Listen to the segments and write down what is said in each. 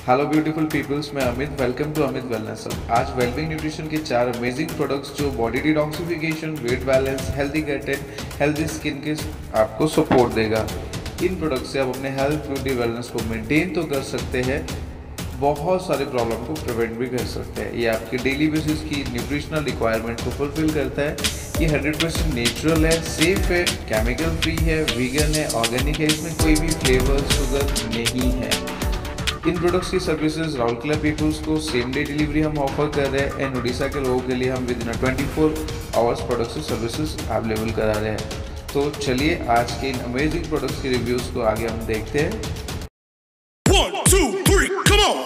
Hello beautiful peoples, मैं Amit. Welcome to Amit wellness. आज wellbeing nutrition के 4 अमेजिंग प्रोडक्ट्स जो body detoxification, weight balance, healthy gut and healthy skin के आपको support देगा। इन प्रोडक्ट्स से आप अपने हेल्थ, ब्यूटी, वेलनेस को मेंटेन तो कर सकते हैं, बहुत सारे प्रॉब्लम को प्रिवेंट भी कर सकते हैं। ये आपके डेली बेसिस की न्यूट्रिशनल रिक्वायरमेंट को फुलफिल करता है। ये 100% नेचुरल है, सेफ है, केमिकल फ्री है, वीगन है, ऑर्गेनिक है, इसमें कोई भी फ्लेवर, शुगर नहीं है। इन प्रोडक्ट्स की सर्विसेज राउरकेला पीपल्स को सेम डे डिलीवरी हम ऑफर कर रहे हैं एंड उड़ीसा के लोगों के लिए हम विद इन 24 आवर्स प्रोडक्ट्स की सर्विसेज अवेलेबल करा रहे हैं। तो चलिए आज के इन अमेजिंग प्रोडक्ट्स की रिव्यूज़ को आगे हम देखते हैं। 1, 2, 3, come on!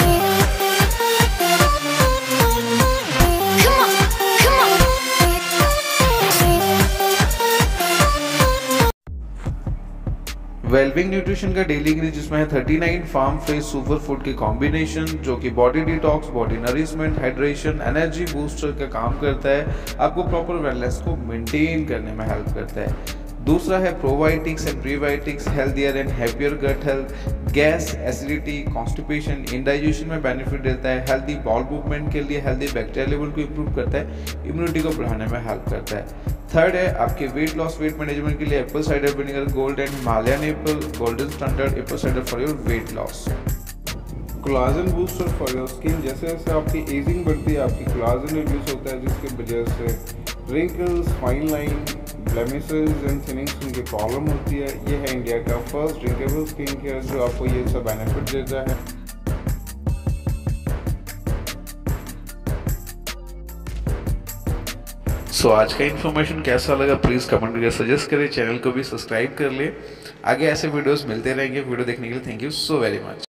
वेलबिंग न्यूट्रिशन का डेली इंग्रेडिएंट जिसमें है 39 फार्म फ्रेश सुपर फूड की कॉम्बिनेशन जो कि body detox, body nourishment, hydration, energy booster का काम करता है, आपको प्रॉपर वेलनेस को मेंटेन करने में हेल्प करता है। दूसरा है probiotics and prebiotics, healthier and happier gut health, gas, acidity, constipation, indigestion में बेनिफिट देता है, हेल्दी बॉल मूवमेंट के लिए, हेल्दी बैक्टीरिया लेवल को इंप्रूव करता है, इम्यूनिटी को बढ़ाने में हेल्प करता है। थर्ड है आपके वेट लॉस, वेट मैनेजमेंट के लिए apple cider vinegar gold and Himalayan apple golden standard apple cider for your weight loss. Collagen booster for your skin, जैसे जैसे आपकी एजिंग बढ़ती है आपकी कोलाजन रिड्यूस होता है जिसकी वजह से wrinkles, fine line, blemishes and thinning skin की प्रॉब्लम होती है। ये है इंडिया का फर्स्ट ड्रिंकेबल स्किन केयर जो आपको ये सब बेनिफिट देता है। आज का इन्फॉर्मेशन कैसा लगा प्लीज़ कमेंट करके सजेस्ट करें, चैनल को भी सब्सक्राइब कर ले। आगे ऐसे वीडियोस मिलते रहेंगे। वीडियो देखने के लिए thank you so very much.